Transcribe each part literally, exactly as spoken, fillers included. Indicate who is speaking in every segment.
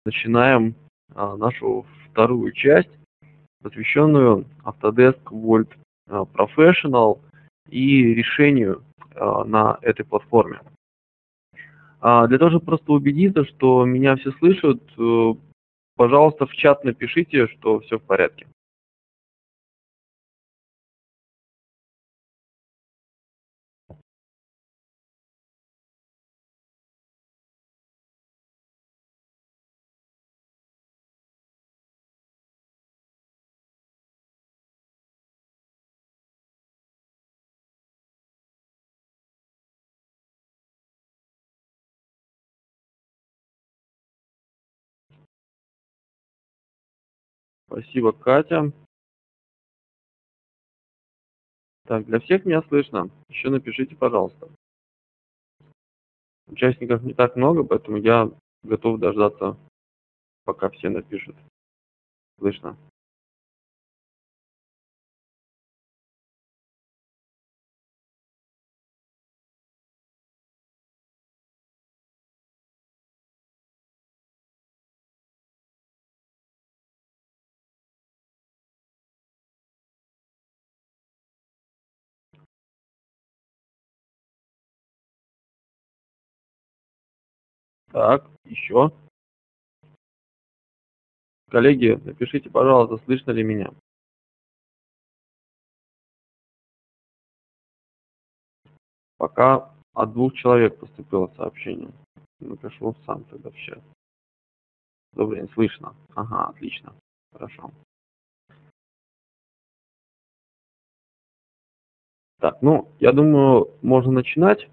Speaker 1: начинаем а, нашу вторую часть, посвященную Autodesk Vault а, Professional и решению а, на этой платформе. А, для того, чтобы просто убедиться, что меня все слышат, э, пожалуйста, в чат напишите, что все в порядке. Спасибо, Катя. Так, для всех меня слышно. Еще напишите, пожалуйста. Участников не так много, поэтому я готов дождаться, пока все напишут. Слышно? Так, еще. Коллеги, напишите, пожалуйста, слышно ли меня. Пока от двух человек поступило сообщение. Напишу сам тогда в чат. Добрый день, слышно. Ага, отлично. Хорошо. Так, ну, я думаю, можно начинать.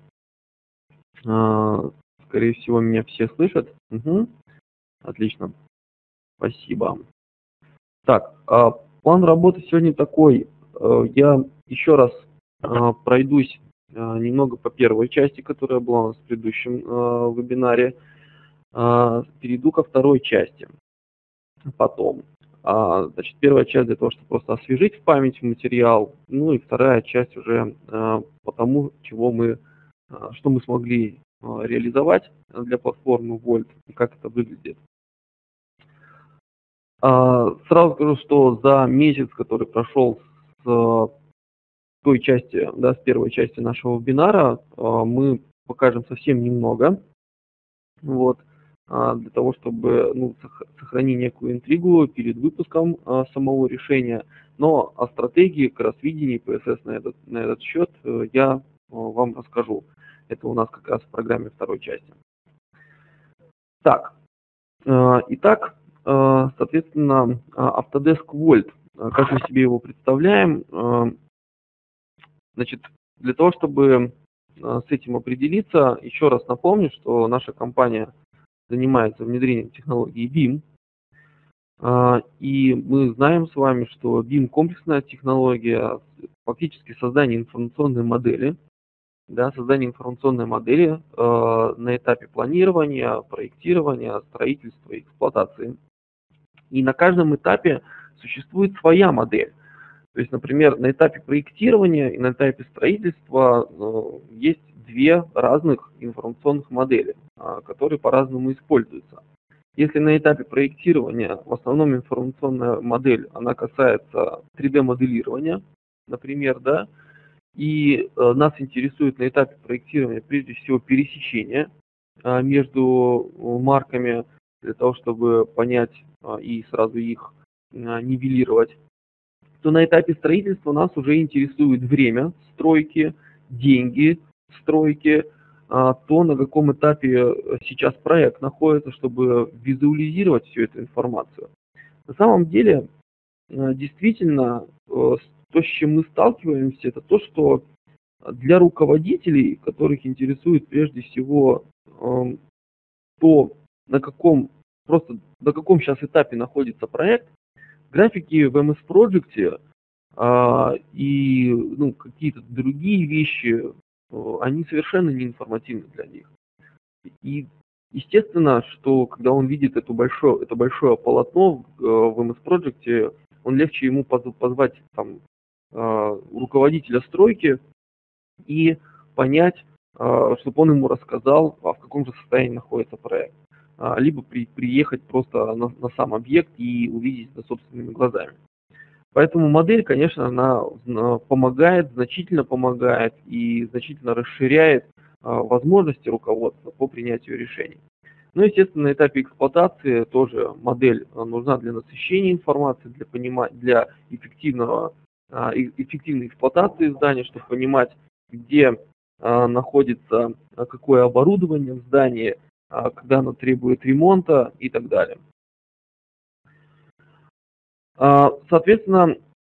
Speaker 1: А, Скорее всего, меня все слышат. Угу. Отлично. Спасибо. Так, а, план работы сегодня такой. Э, Я еще раз а, пройдусь а, немного по первой части, которая была у нас в предыдущем а, вебинаре. А, Перейду ко второй части потом. А, Значит, первая часть для того, чтобы просто освежить в памяти материал, ну и вторая часть уже а, по тому, чего мы, а, что мы смогли а, реализовать для платформы Vault и как это выглядит. А, Сразу скажу, что за месяц, который прошел с той части, да, с первой части нашего вебинара, а, мы покажем совсем немного. Вот, а, для того, чтобы ну, сох- сохранить некую интригу перед выпуском а, самого решения. Но о стратегии, как раз видении пи эс эс на этот, на этот счет э, я а, вам расскажу. Это у нас как раз в программе второй части. Так, э, итак, э, соответственно, а, Autodesk Vault. А, Как мы себе его представляем? Э, Значит, для того, чтобы э, с этим определиться, еще раз напомню, что наша компания занимается внедрением технологии вим. А, И мы знаем с вами, что вим комплексная технология, фактически создание информационной модели, да, создание информационной модели э, на этапе планирования, проектирования, строительства и эксплуатации. И на каждом этапе существует своя модель. То есть, например, на этапе проектирования и на этапе строительства э, есть две разных информационных модели, а, которые по-разному используются. Если на этапе проектирования в основном информационная модель, она касается три дэ-моделирования, например, да, и э, нас интересует на этапе проектирования прежде всего пересечение а, между э, марками для того, чтобы понять а, и сразу их а, нивелировать, то на этапе строительства нас уже интересует время стройки, деньги стройки, а, то, на каком этапе сейчас проект находится, чтобы визуализировать всю эту информацию. На самом деле, э, действительно, э, с- то, с чем мы сталкиваемся, это то, что для руководителей, которых интересует прежде всего эм, то, на каком, просто на каком сейчас этапе находится проект, графики в эм эс Project а, и ну, какие-то другие вещи, э, они совершенно не информативны для них. И естественно, что когда он видит эту большое, это большое полотно э, в эм эс Project, он легче ему поз- позвать там, э, руководителя стройки и понять, э, чтобы он ему рассказал, а в каком же состоянии находится проект. либо при, приехать просто на, на сам объект и увидеть это собственными глазами. Поэтому модель, конечно, она помогает, значительно помогает и значительно расширяет возможности руководства по принятию решений. Ну, естественно, на этапе эксплуатации тоже модель нужна для насыщения информации, для, понимания, для эффективного, эффективной эксплуатации здания, чтобы понимать, где находится какое оборудование в здании, когда оно требует ремонта и так далее. Соответственно,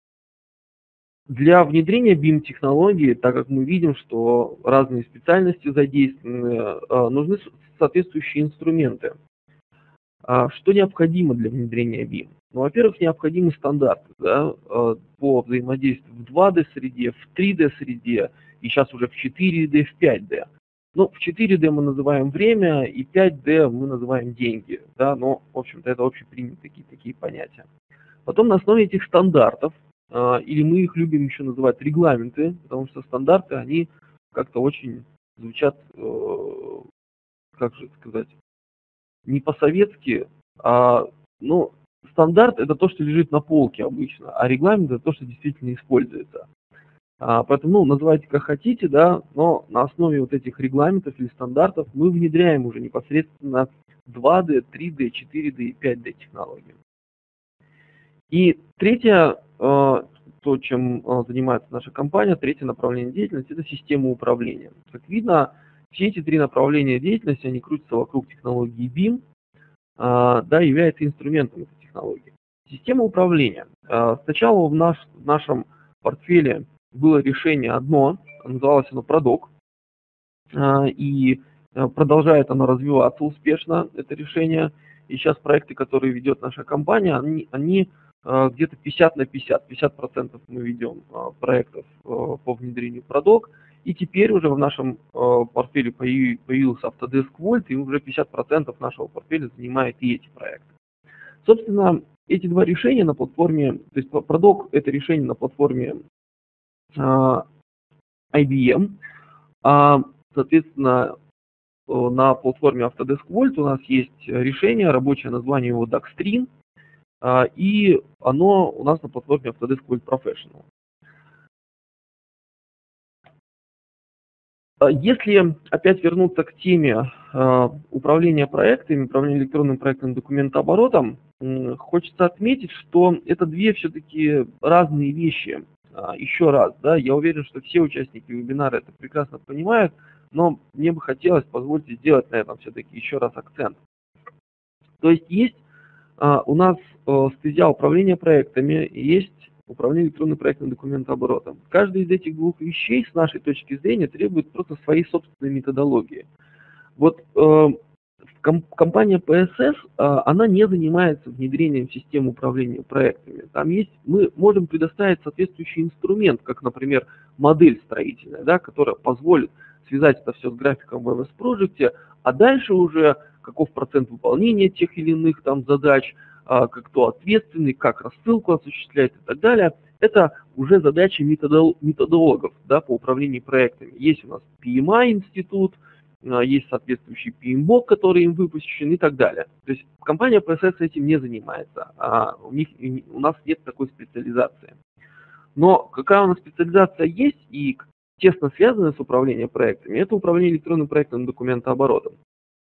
Speaker 1: для внедрения бим-технологии, так как мы видим, что разные специальности задействованы, нужны соответствующие инструменты. Что необходимо для внедрения бим? Ну, во-первых, необходимы стандарты, да, по взаимодействию в два дэ среде, в три дэ среде и сейчас уже в четыре дэ, в пять дэ. Ну, в четыре дэ мы называем время и пять дэ мы называем деньги, да, но, в общем-то, это общепринятые такие, такие понятия. Потом на основе этих стандартов, или мы их любим еще называть регламенты, потому что стандарты, они как-то очень звучат, как же сказать, не по-советски, а, ну, стандарт это то, что лежит на полке обычно, а регламент это то, что действительно используется. А, поэтому, ну, называйте как хотите, да, но на основе вот этих регламентов или стандартов мы внедряем уже непосредственно два дэ, три дэ, четыре дэ и пять дэ технологии. И третье, то, чем занимается наша компания, третье направление деятельности, это система управления. Как видно, все эти три направления деятельности, они крутятся вокруг технологии бим, да, является инструментом этой технологии. Система управления. Сначала в, наш, в нашем портфеле было решение одно, называлось оно Продок, и продолжает оно развиваться успешно, это решение. И сейчас проекты, которые ведет наша компания, они, они где-то пятьдесят на пятьдесят. пятьдесят процентов мы ведем проектов по внедрению Продок. И теперь уже в нашем портфеле появился Autodesk Volt, и уже пятьдесят процентов нашего портфеля занимает и эти проекты. Собственно, эти два решения на платформе, то есть Продок это решение на платформе ай би эм, а, соответственно, на платформе Autodesk Volt у нас есть решение, рабочее название его Duckstream, и оно у нас на платформе Autodesk Volt Professional. Если опять вернуться к теме управления проектами, управления электронным проектным документооборотом, хочется отметить, что это две все-таки разные вещи. Еще раз, да, я уверен, что все участники вебинара это прекрасно понимают, но мне бы хотелось, позвольте сделать на этом все-таки еще раз акцент. То есть есть у нас стезя управления проектами, есть управление электронным проектным документооборотом. Каждая из этих двух вещей, с нашей точки зрения, требует просто своей собственной методологии. Вот э, ком компания пи эс эс, э, она не занимается внедрением системы управления проектами. Там есть, мы можем предоставить соответствующий инструмент, как, например, модель строительная, да, которая позволит связать это все с графиком в эм эс Project, а дальше уже каков процент выполнения тех или иных там задач, как кто ответственный, как рассылку осуществляет и так далее. Это уже задачи методологов, да, по управлению проектами. Есть у нас пи эм ай-институт, есть соответствующий пи эм бок, который им выпущен и так далее. То есть компания пи эс эс этим не занимается, а у, них, у нас нет такой специализации. Но какая у нас специализация есть и тесно связанная с управлением проектами, это управление электронным проектным документооборотом.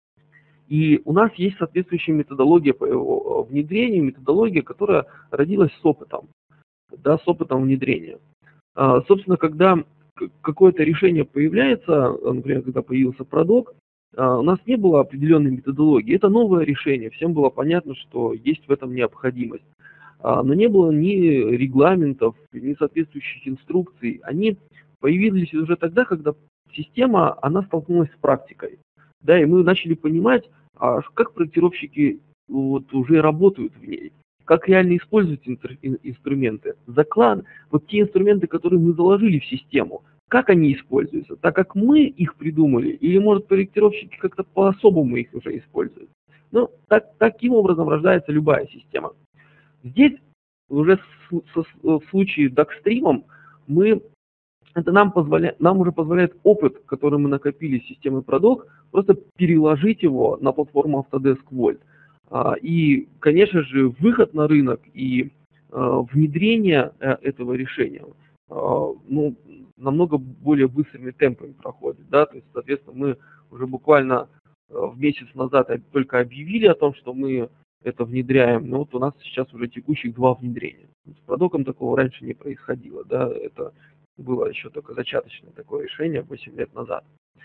Speaker 1: И у нас есть соответствующая методология по его внедрению, методология, которая родилась с опытом, да, с опытом внедрения. А, собственно, когда какое-то решение появляется, например, когда появился Продок, а, у нас не было определенной методологии. Это новое решение, всем было понятно, что есть в этом необходимость. А, но не было ни регламентов, ни соответствующих инструкций. Они появились уже тогда, когда система, она столкнулась с практикой. Да, и мы начали понимать, а как проектировщики вот уже работают в ней, как реально используют инструменты. Заклад, вот те инструменты, которые мы заложили в систему, как они используются, так как мы их придумали, или, может, проектировщики как-то по-особому их уже используют. Ну, так, таким образом рождается любая система. Здесь уже в случае с Duckstream мы это нам, позволяет, нам уже позволяет опыт, который мы накопили с системой Продок, просто переложить его на платформу Autodesk Volt. И, конечно же, выход на рынок и внедрение этого решения ну, намного более быстрыми темпами проходит. Да? То есть, соответственно, мы уже буквально в месяц назад только объявили о том, что мы это внедряем, но вот у нас сейчас уже текущих два внедрения. С Продоком такого раньше не происходило. Да? Это было еще только зачаточное такое решение восемь лет назад.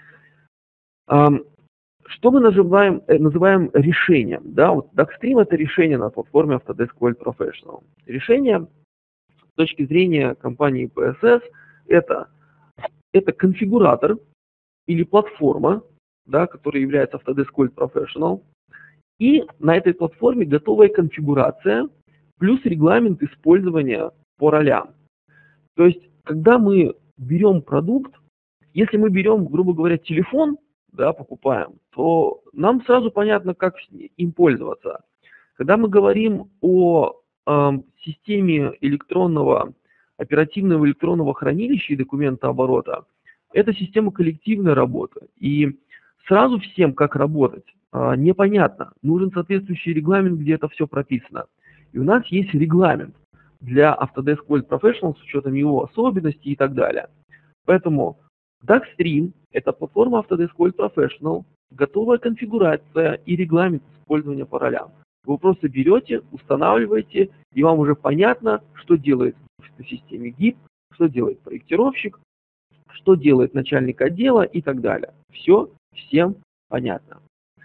Speaker 1: Что мы называем, называем решением? Да? Вот DuckStream — это решение на платформе Autodesk Volt Professional. Решение с точки зрения компании пи эс эс это, это конфигуратор или платформа, да, которая является Autodesk Volt Professional, и на этой платформе готовая конфигурация плюс регламент использования по ролям. То есть, когда мы берем продукт, если мы берем, грубо говоря, телефон, да, покупаем, то нам сразу понятно, как им пользоваться. Когда мы говорим о э, системе электронного, оперативного электронного хранилища и документооборота, это система коллективной работы. И сразу всем, как работать, э, непонятно. Нужен соответствующий регламент, где это все прописано. И у нас есть регламент для Autodesk Volt Professional с учетом его особенностей и так далее. Поэтому DuckStream – это платформа Autodesk Volt Professional, готовая конфигурация и регламент использования по ролям. Вы просто берете, устанавливаете, и вам уже понятно, что делает в системе гид, что делает проектировщик, что делает начальник отдела и так далее. Все всем понятно.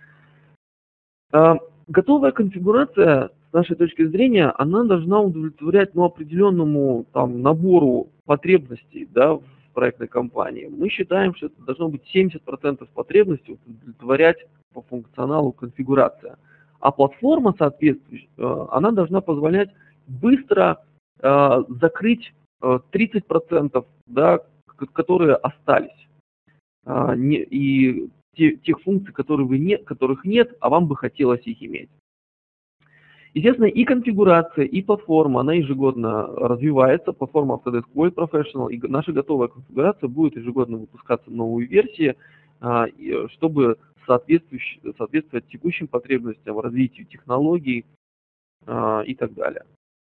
Speaker 1: Готовая конфигурация, с нашей точки зрения, она должна удовлетворять ну, определенному там, набору потребностей, да, в проектной компании. Мы считаем, что это должно быть семьдесят процентов потребностей удовлетворять по функционалу конфигурация. А платформа, соответственно, она должна позволять быстро э, закрыть э, тридцать процентов, да, которые остались. Э, не, и те, тех функций, которые вы не, которых нет, а вам бы хотелось их иметь. Естественно, и конфигурация, и платформа, она ежегодно развивается. Платформа Autodesk Volt Professional, и наша готовая конфигурация будет ежегодно выпускаться новые версии, чтобы соответствовать текущим потребностям, развитию технологий и так далее.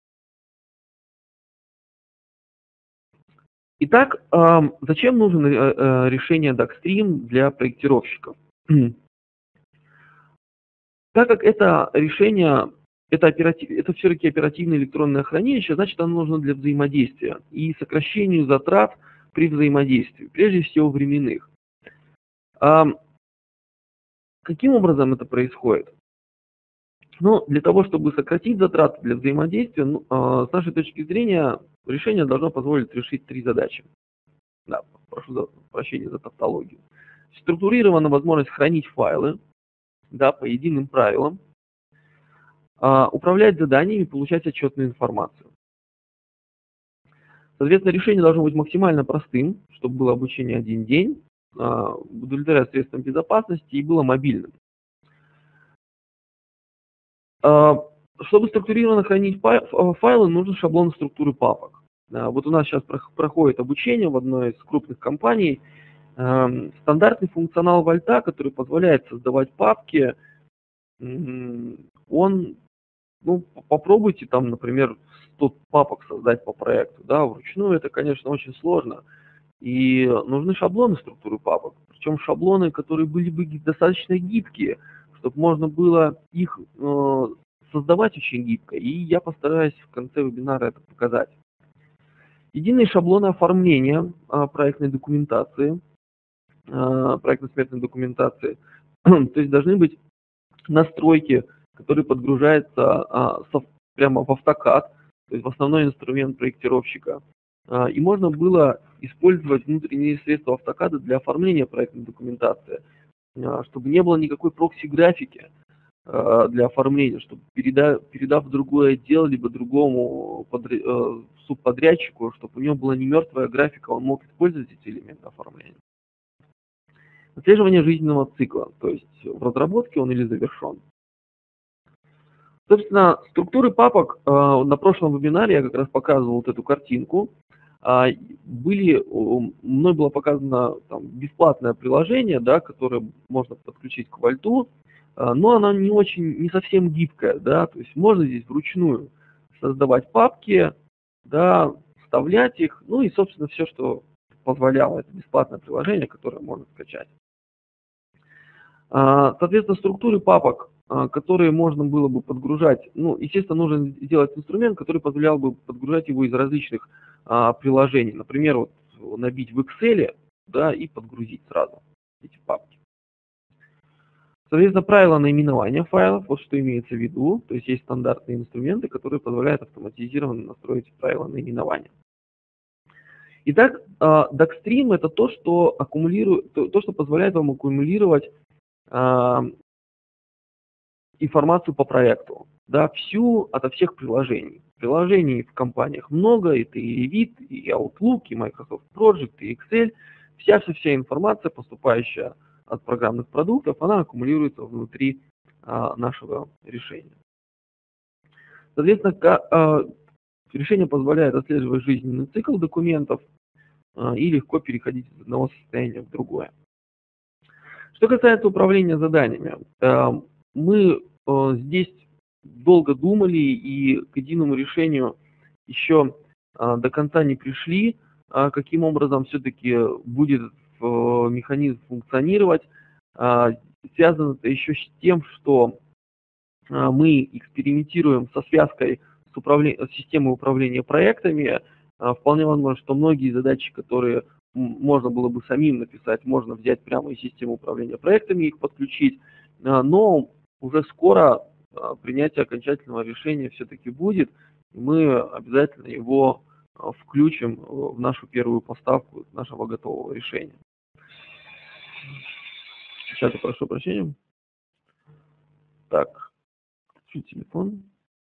Speaker 1: Итак, зачем нужно решение DuckStream для проектировщиков? Так как это решение Это, оператив, это все-таки оперативное электронное хранилище, значит, оно нужно для взаимодействия и сокращению затрат при взаимодействии, прежде всего временных. А каким образом это происходит? Ну, для того, чтобы сократить затраты для взаимодействия, ну, а, с нашей точки зрения, решение должно позволить решить три задачи. Да, прошу за, прощения за тавтологию. Структурирована возможность хранить файлы, да, по единым правилам, управлять заданиями, получать отчетную информацию. Соответственно, решение должно быть максимально простым, чтобы было обучение один день, удовлетворять средствам безопасности и было мобильным. Чтобы структурированно хранить файлы, нужны шаблоны структуры папок. Вот у нас сейчас проходит обучение в одной из крупных компаний. Стандартный функционал Вольта, который позволяет создавать папки, он, ну, попробуйте там, например, сто папок создать по проекту, да, вручную это, конечно, очень сложно. И нужны шаблоны структуры папок, причем шаблоны, которые были бы достаточно гибкие, чтобы можно было их э, создавать очень гибко, и я постараюсь в конце вебинара это показать. Единые шаблоны оформления э, проектной документации, э, проектно-сметной документации, то есть должны быть настройки, которые подгружаются а, со, прямо в автокад, то есть в основной инструмент проектировщика. А, и можно было использовать внутренние средства автокада для оформления проектной документации, а, чтобы не было никакой прокси-графики а, для оформления, чтобы передав, передав в другой отдел, либо другому подряд, а, субподрядчику, чтобы у него была не мертвая графика, он мог использовать эти элементы оформления. Отслеживание жизненного цикла, то есть в разработке он или завершен. Собственно, структуры папок, на прошлом вебинаре я как раз показывал вот эту картинку. были, мной было показано там бесплатное приложение, да, которое можно подключить к Вольту, но оно не очень, не совсем гибкое, да, то есть можно здесь вручную создавать папки, да, вставлять их, ну и, собственно, все, что позволяло это бесплатное приложение, которое можно скачать. Соответственно, структуры папок, которые можно было бы подгружать, ну, естественно, нужно сделать инструмент, который позволял бы подгружать его из различных а, приложений. Например, вот набить в Excel, да, и подгрузить сразу эти папки. Соответственно, правила наименования файлов, вот что имеется в виду, то есть есть стандартные инструменты, которые позволяют автоматизированно настроить правила наименования. Итак, DocStream это то, что аккумулирует, то, что позволяет вам аккумулировать информацию по проекту, да, всю ото всех приложений. Приложений в компаниях много, это и Revit, и Outlook, и Microsoft Project, и Excel. Вся-вся-вся информация, поступающая от программных продуктов, она аккумулируется внутри а, нашего решения. Соответственно, а, решение позволяет отслеживать жизненный цикл документов а, и легко переходить из одного состояния в другое. Что касается управления заданиями, а, мы а, здесь долго думали и к единому решению еще а, до конца не пришли, а, каким образом все-таки будет а, механизм функционировать. А, связано это еще с тем, что а, мы экспериментируем со связкой с, управле... с системой управления проектами. А, вполне возможно, что многие задачи, которые можно было бы самим написать, можно взять прямо из системы управления проектами, их подключить, а, но уже скоро принятие окончательного решения все-таки будет, и мы обязательно его включим в нашу первую поставку нашего готового решения. Сейчас я прошу прощения. Так, включу телефон.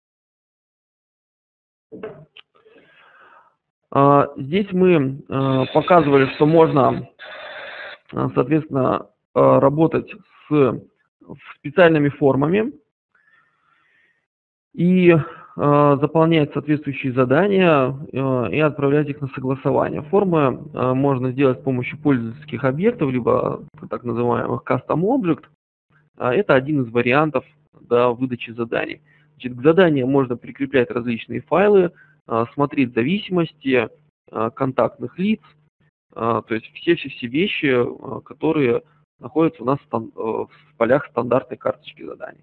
Speaker 1: Здесь мы показывали, что можно, соответственно, работать с специальными формами и э, заполнять соответствующие задания э, и отправлять их на согласование. Формы э, можно сделать с помощью пользовательских объектов, либо так называемых custom object. А это один из вариантов, да, выдачи заданий. Значит, к заданиям можно прикреплять различные файлы, э, смотреть зависимости, э, контактных лиц, э, то есть все-все-все вещи, э, которые находятся у нас в, э, в полях стандартной карточки заданий.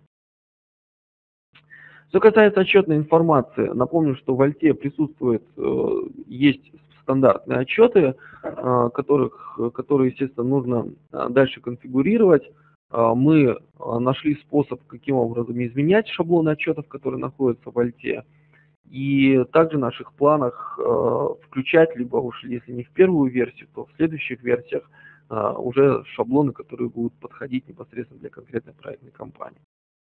Speaker 1: Что касается отчетной информации, напомню, что в Альте присутствует, есть стандартные отчеты, которых, которые, естественно, нужно дальше конфигурировать. Мы нашли способ, каким образом изменять шаблоны отчетов, которые находятся в Альте. И также в наших планах включать, либо уж если не в первую версию, то в следующих версиях уже шаблоны, которые будут подходить непосредственно для конкретной проектной кампании.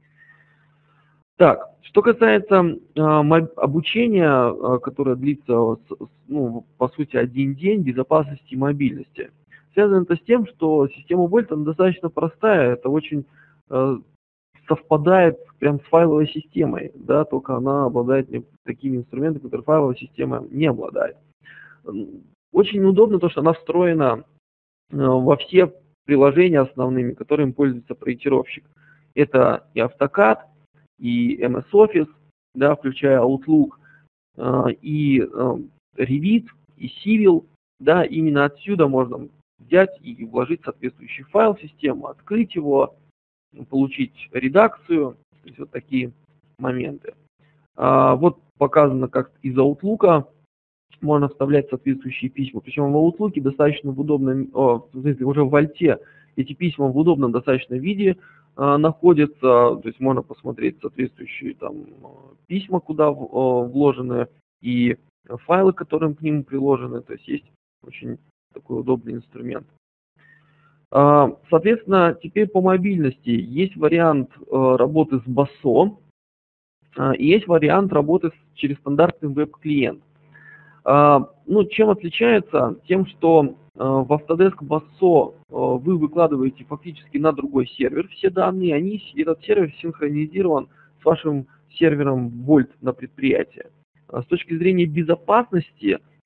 Speaker 1: Так, что касается э, обучения, э, которое длится, ну, по сути, один день, безопасности и мобильности, связано это с тем, что система Volt она достаточно простая, это очень э, совпадает прям с файловой системой, да, только она обладает такими инструментами, которые файловая система не обладает. Очень удобно то, что она встроена э, во все приложения основными, которыми пользуется проектировщик. Это и AutoCAD, и эм эс Office, да, включая Outlook, и Revit, и Civil, да, именно отсюда можно взять и вложить соответствующий файл в систему, открыть его, получить редакцию, то есть вот такие моменты. Вот показано, как из Outlook можно вставлять соответствующие письма, причем в Outlook достаточно в удобном, о, в смысле, уже в Альте эти письма в удобном достаточно виде находятся, то есть можно посмотреть соответствующие там письма, куда вложены, и файлы, которые к ним приложены, то есть есть очень такой удобный инструмент. Соответственно, теперь по мобильности есть вариант работы с басо, и есть вариант работы через стандартный веб-клиент. Ну, чем отличается? Тем, что в Autodesk басо вы выкладываете фактически на другой сервер все данные, они, этот сервер синхронизирован с вашим сервером Volt на предприятии. С точки зрения безопасности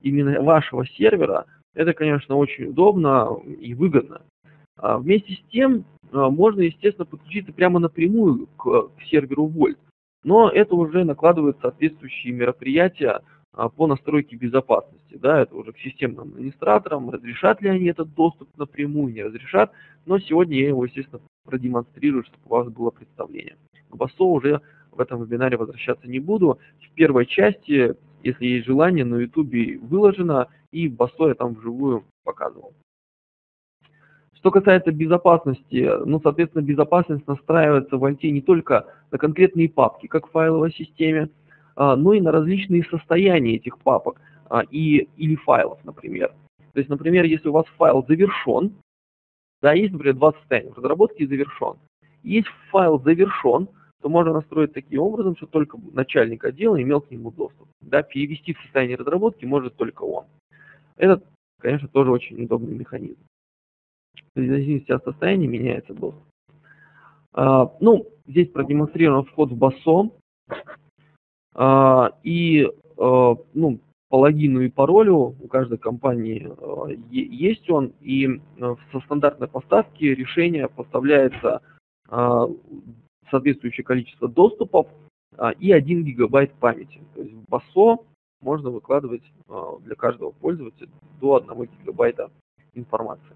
Speaker 1: именно вашего сервера, это, конечно, очень удобно и выгодно. А вместе с тем, можно, естественно, подключиться прямо напрямую к, к серверу Volt, но это уже накладывает соответствующие мероприятия по настройке безопасности. Да, это уже к системным администраторам, разрешат ли они этот доступ напрямую, не разрешат, но сегодня я его, естественно, продемонстрирую, чтобы у вас было представление. К басо уже в этом вебинаре возвращаться не буду. В первой части, если есть желание, на YouTube выложено, и басо я там вживую показывал. Что касается безопасности, ну, соответственно, безопасность настраивается в Альте не только на конкретные папки, как в файловой системе, но и на различные состояния этих папок и, или файлов, например. То есть, например, если у вас файл завершен, да, есть, например, два состояния, в разработке и завершен. Есть файл завершен, то можно настроить таким образом, что только начальник отдела имел к нему доступ. Да, перевести в состояние разработки может только он. Это, конечно, тоже очень удобный механизм. В зависимости от состояния меняется доступ. А, ну, здесь продемонстрирован вход в басо. А, и а, ну, по логину и паролю у каждой компании а, есть он. И а, со стандартной поставки решение поставляется а, соответствующее количество доступов а, и один гигабайт памяти. То есть в басо можно выкладывать а, для каждого пользователя до одного гигабайта информации.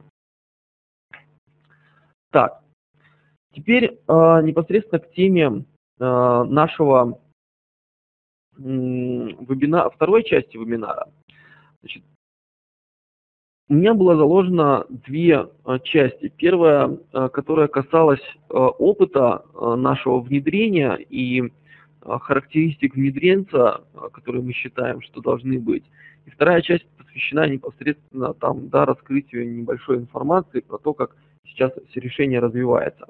Speaker 1: Так, теперь э, непосредственно к теме э, нашего э, вебинара, второй части вебинара. Значит, у меня было заложено две э, части. Первая, э, которая касалась э, опыта э, нашего внедрения и э, характеристик внедренца, э, которые мы считаем, что должны быть. И вторая часть посвящена непосредственно там, да, раскрытию небольшой информации про то, как сейчас решение развивается.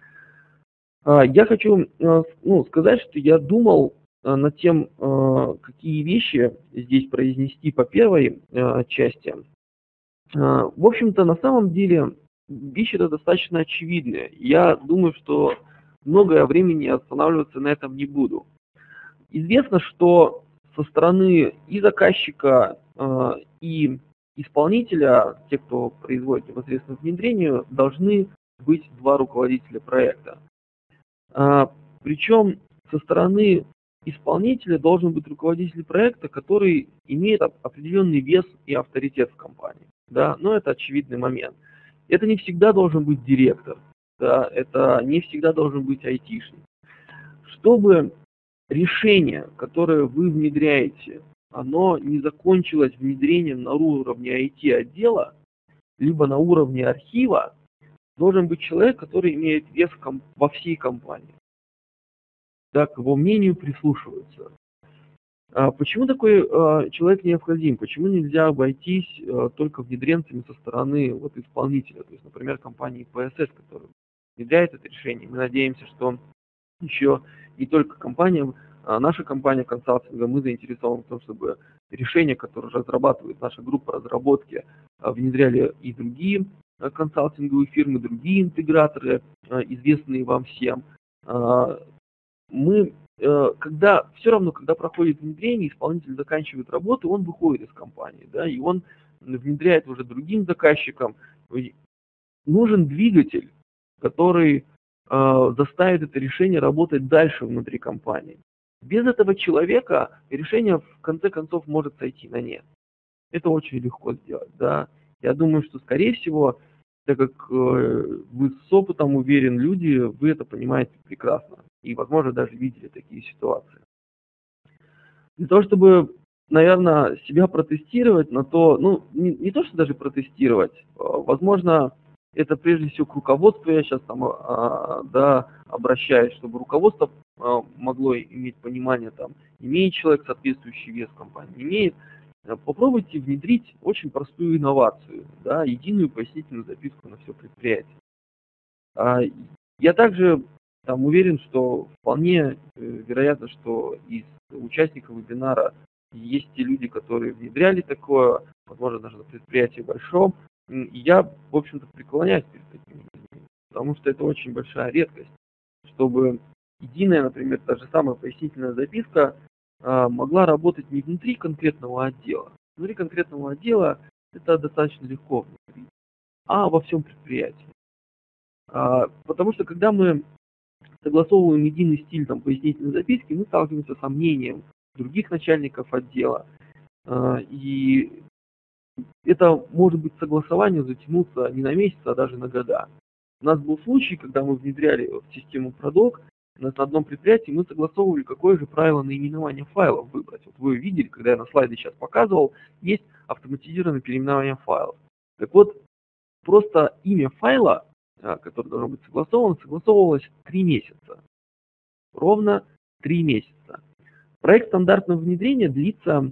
Speaker 1: Я хочу ну, сказать, что я думал над тем, какие вещи здесь произнести по первой части. В общем-то, на самом деле, вещи-то достаточно очевидные. Я думаю, что многое времени останавливаться на этом не буду. Известно, что со стороны и заказчика, и исполнителя, те, кто производит непосредственно внедрение, должны быть два руководителя проекта. Причем со стороны исполнителя должен быть руководитель проекта, который имеет определенный вес и авторитет в компании. Да? Но это очевидный момент. Это не всегда должен быть директор, да? Это не всегда должен быть айтишник. Чтобы решение, которое вы внедряете, оно не закончилось внедрением на уровне ай ти-отдела, либо на уровне архива, должен быть человек, который имеет вес во всей компании. Да, к его мнению прислушиваются. А почему такой а, человек необходим? Почему нельзя обойтись а, только внедренцами со стороны вот, исполнителя? То есть, например, компании пи эс эс, которая внедряет это решение. Мы надеемся, что еще не только компания, а наша компания консалтинга, мы заинтересованы в том, чтобы решения, которые разрабатывает наша группа разработки, внедряли и другие консалтинговые фирмы, другие интеграторы, известные вам всем. Мы, когда, все равно, когда проходит внедрение, исполнитель заканчивает работу, он выходит из компании, да, и он внедряет уже другим заказчикам. Нужен двигатель, который э, заставит это решение работать дальше внутри компании. Без этого человека решение в конце концов может сойти на нет. Это очень легко сделать, да. Я думаю, что скорее всего, так как э, вы с опытом уверен люди, вы это понимаете прекрасно. И, возможно, даже видели такие ситуации. Для того, чтобы, наверное, себя протестировать на то, ну, не, не то, что даже протестировать, возможно, это прежде всего к руководству я сейчас там, да, обращаюсь, чтобы руководство могло иметь понимание, там, имеет человек соответствующий вес компании, имеет. Попробуйте внедрить очень простую инновацию, да, единую пояснительную записку на все предприятие. Я также там уверен, что вполне вероятно, что из участников вебинара есть те люди, которые внедряли такое, возможно, даже на предприятии большом. И я, в общем-то, преклоняюсь перед такими людьми, потому что это очень большая редкость, чтобы единая, например, та же самая пояснительная записка могла работать не внутри конкретного отдела, внутри конкретного отдела это достаточно легко внедрить, а во всем предприятии. А, потому что когда мы согласовываем единый стиль там, пояснительной записки, мы сталкиваемся с сомнением других начальников отдела, а, и это может быть согласование затянуться не на месяц, а даже на года. У нас был случай, когда мы внедряли в систему Продок, на одном предприятии мы согласовывали, какое же правило наименования файлов выбрать. Вот вы видели, когда я на слайде сейчас показывал, есть автоматизированное переименование файлов. Так вот, просто имя файла, который должен быть согласован, согласовывалось три месяца. Ровно три месяца. Проект стандартного внедрения длится,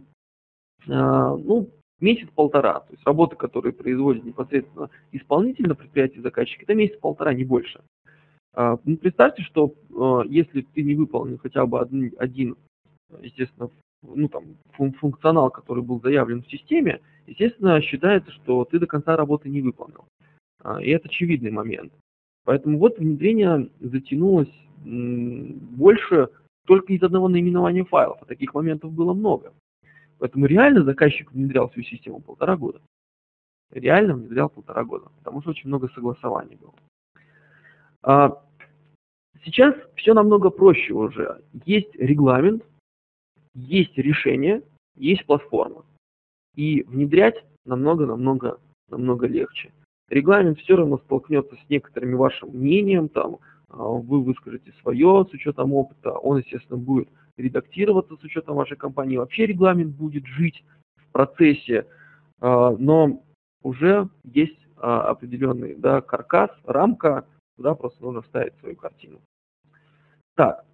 Speaker 1: ну, месяц-полтора. То есть работы, которые производит непосредственно исполнитель на предприятии заказчик, это месяц-полтора, не больше. Ну, представьте, что если ты не выполнил хотя бы один, один естественно, ну, там, функционал, который был заявлен в системе, естественно, считается, что ты до конца работы не выполнил. И это очевидный момент. Поэтому вот внедрение затянулось больше только из одного наименования файлов, а таких моментов было много. Поэтому реально заказчик внедрял всю систему полтора года. Реально внедрял полтора года, потому что очень много согласований было. А сейчас все намного проще уже. Есть регламент, есть решение, есть платформа. И внедрять намного-намного намного легче. Регламент все равно столкнется с некоторыми вашим мнением, там, вы выскажете свое с учетом опыта, он, естественно, будет редактироваться с учетом вашей компании, вообще регламент будет жить в процессе, но уже есть определенный, да, каркас, рамка, куда просто нужно вставить свою картину. Так,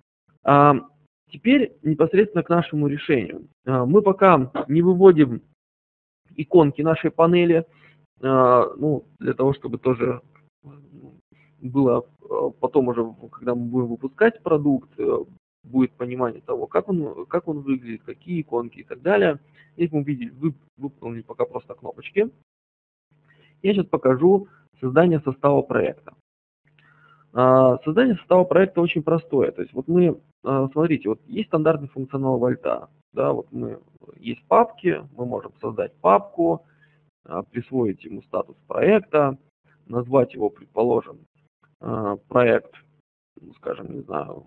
Speaker 1: теперь непосредственно к нашему решению. Мы пока не выводим иконки нашей панели, ну, для того, чтобы тоже было потом уже, когда мы будем выпускать продукт, будет понимание того, как он, как он выглядит, какие иконки и так далее. Здесь мы видели, вы, выполнили пока просто кнопочки. Я сейчас покажу создание состава проекта. Создание состава проекта очень простое. То есть вот мы, смотрите, вот есть стандартный функционал Вольта. Да, вот мы, есть папки, мы можем создать папку, присвоить ему статус проекта, назвать его, предположим, проект, скажем, не знаю,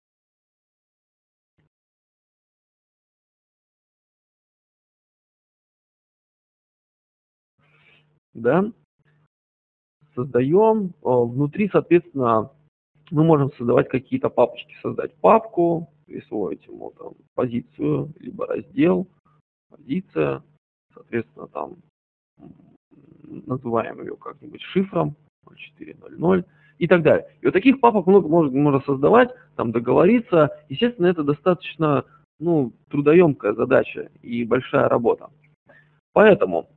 Speaker 1: да, создаем, внутри, соответственно, мы можем создавать какие-то папочки, создать папку, присвоить ему там позицию, либо раздел, позиция, соответственно, там называем ее как-нибудь шифром ноль четыре ноль ноль и так далее. И вот таких папок много можно, можно создавать, там договориться. Естественно, это достаточно, ну, трудоемкая задача и большая работа. Поэтому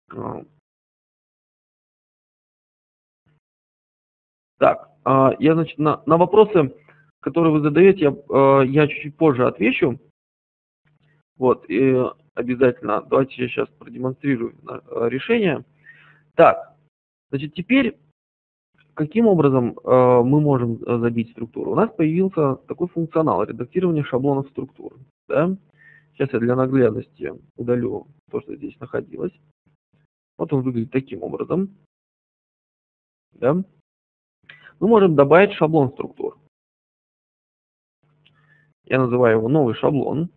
Speaker 1: так, я, значит, на, на вопросы, которые вы задаете, я, я чуть-чуть позже отвечу. Вот, и обязательно, давайте я сейчас продемонстрирую решение. Так, значит, теперь каким образом э, мы можем забить структуру? У нас появился такой функционал редактирования шаблонов структур. Да? Сейчас я для наглядности удалю то, что здесь находилось. Вот он выглядит таким образом. Да? Мы можем добавить шаблон структур. Я называю его новый шаблон.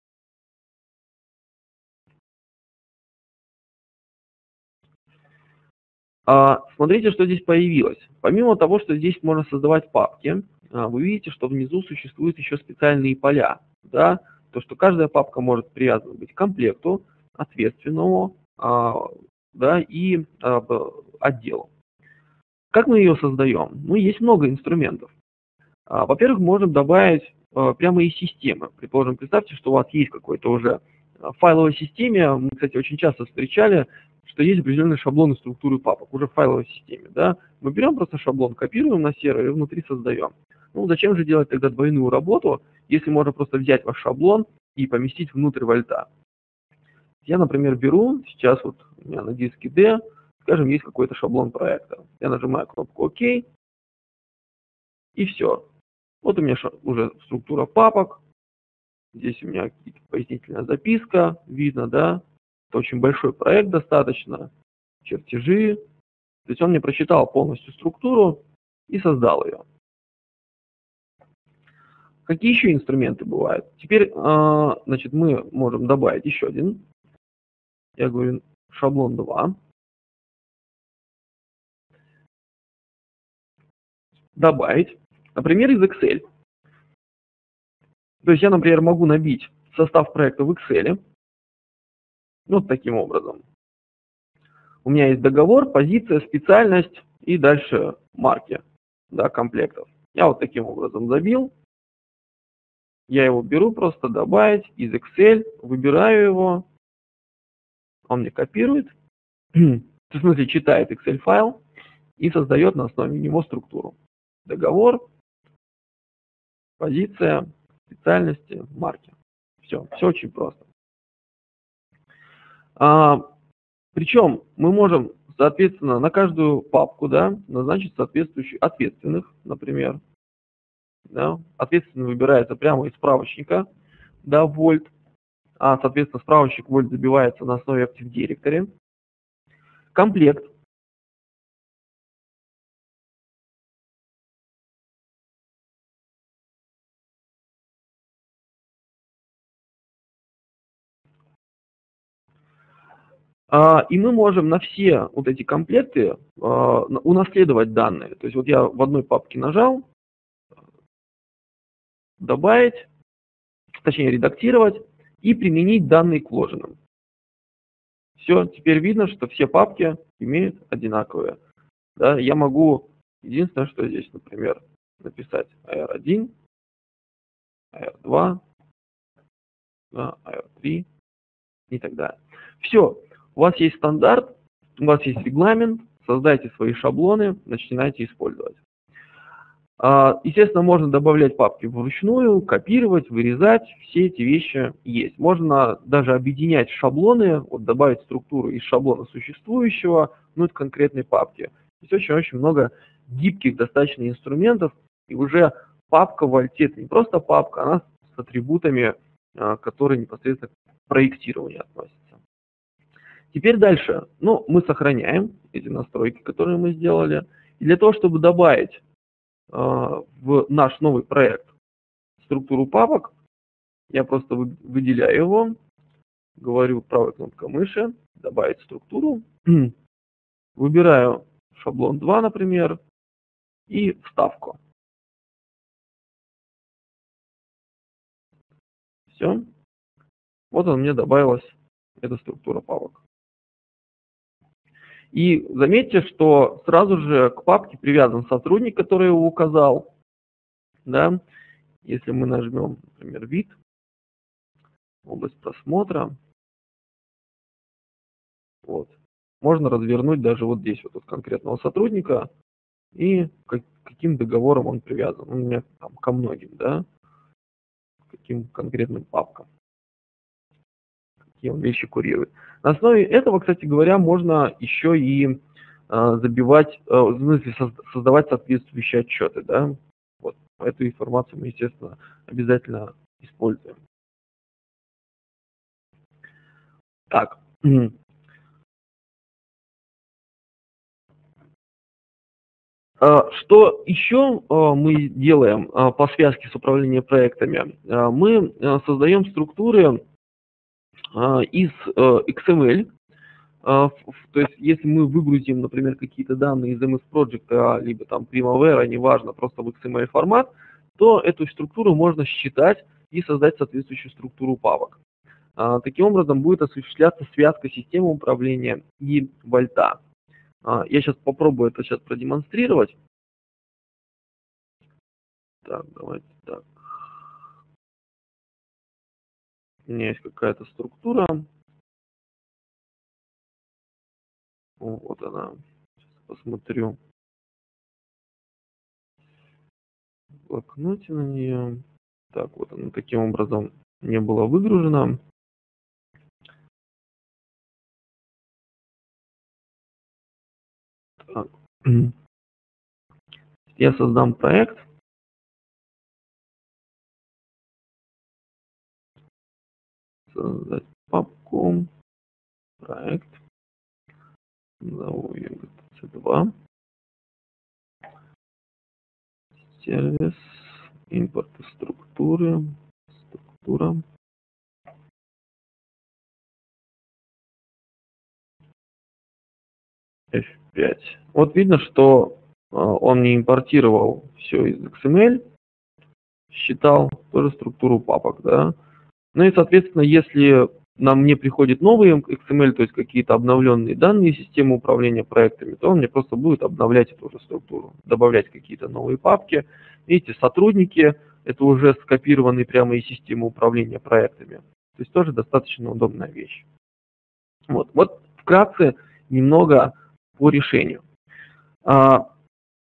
Speaker 1: А, смотрите, что здесь появилось. Помимо того, что здесь можно создавать папки, вы видите, что внизу существуют еще специальные поля. Да? То, что каждая папка может привязана быть к комплекту, ответственному, а, да, и а, отделу. Как мы ее создаем? Ну, есть много инструментов. А, во-первых, можем добавить а, прямо из системы. Предположим, представьте, что у вас есть какой-то уже в файловой системе, мы, кстати, очень часто встречали, что есть определенные шаблоны структуры папок уже в файловой системе. Да? Мы берем просто шаблон, копируем на сервер и внутри создаем. Ну, зачем же делать тогда двойную работу, если можно просто взять ваш шаблон и поместить внутрь Вольта? Я, например, беру, сейчас вот у меня на диске D, скажем, есть какой-то шаблон проекта. Я нажимаю кнопку ОК, и все. Вот у меня уже структура папок. Здесь у меня пояснительная записка, видно, да, Это очень большой проект достаточно, чертежи. То есть он мне прочитал полностью структуру и создал ее. Какие еще инструменты бывают? Теперь, значит, мы можем добавить еще один. Я говорю шаблон два. Добавить, например, из Excel. То есть я, например, могу набить состав проекта в Excel. Вот таким образом. У меня есть договор, позиция, специальность и дальше марки, да, комплектов. Я вот таким образом забил. Я его беру просто добавить из Excel, выбираю его. Он мне копирует, в смысле читает Excel файл и создает на основе него структуру. Договор, позиция, специальности, марки. Все, все очень просто. А, причем мы можем, соответственно, на каждую папку, да, назначить соответствующих ответственных, например. Да, ответственно выбирается прямо из справочника, да, Volt. А, соответственно, справочник Volt забивается на основе Active Directory. Комплект. А, и мы можем на все вот эти комплекты а, унаследовать данные. То есть вот я в одной папке нажал, добавить, точнее редактировать и применить данные к вложенным. Все, теперь видно, что все папки имеют одинаковые. Да, я могу, единственное, что здесь, например, написать а эр один, а эр два, да, а эр три и так далее. Все, у вас есть стандарт, у вас есть регламент, создайте свои шаблоны, начинайте использовать. Естественно, можно добавлять папки вручную, копировать, вырезать, все эти вещи есть. Можно даже объединять шаблоны, вот добавить структуру из шаблона существующего, ну, это конкретной папки. Здесь очень-очень много гибких достаточно инструментов, и уже папка в Alt это не просто папка, она с атрибутами, которые непосредственно к проектированию относятся. Теперь дальше. Ну, мы сохраняем эти настройки, которые мы сделали. И для того, чтобы добавить в наш новый проект структуру папок, я просто выделяю его, говорю правой кнопкой мыши, добавить структуру, выбираю шаблон два, например, и вставку. Все. Вот он мне добавилась, эта структура папок. И заметьте, что сразу же к папке привязан сотрудник, который его указал. Да? Если мы нажмем, например, вид, область просмотра, вот, можно развернуть даже вот здесь вот, вот конкретного сотрудника и как, каким договором он привязан. У меня там ко многим, да, каким конкретным папкам, какие он вещи курирует. На основе этого, кстати говоря, можно еще и э, забивать, э, в смысле создавать соответствующие отчеты, да. Вот эту информацию мы, естественно, обязательно используем. Так. Что еще мы делаем по связке с управлением проектами? Мы создаем структуры из икс эм эль. То есть, если мы выгрузим, например, какие-то данные из эм эс Project, либо там Primavera, неважно, просто в икс эм эль формат, то эту структуру можно считать и создать соответствующую структуру папок. Таким образом, будет осуществляться связка системы управления и вольта. Я сейчас попробую это сейчас продемонстрировать. Так, давайте так. У меня есть какая-то структура. Вот она. Сейчас посмотрю. В блокноте на нее. Так, вот она таким образом не была выгружена. Так. Я создам проект. Создать папку. проект, назову ее си два, сервис, импорт структуры, структура. эф пять. Вот видно, что он не импортировал все из икс эм эль, считал тоже структуру папок, да. Ну и, соответственно, если нам не приходит новый икс эм эль, то есть какие-то обновленные данные системы управления проектами, то он мне просто будет обновлять эту же структуру, добавлять какие-то новые папки. Видите, сотрудники — это уже скопированные прямо из системы управления проектами. То есть тоже достаточно удобная вещь. Вот, вот вкратце немного по решению. А,